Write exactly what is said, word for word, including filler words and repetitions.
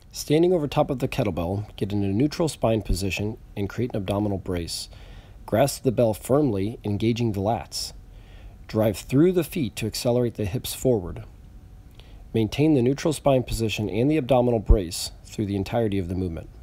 Standing over top of the kettlebell, get in a neutral spine position and create an abdominal brace. Grasp the bell firmly, engaging the lats. Drive through the feet to accelerate the hips forward. Maintain the neutral spine position and the abdominal brace through the entirety of the movement.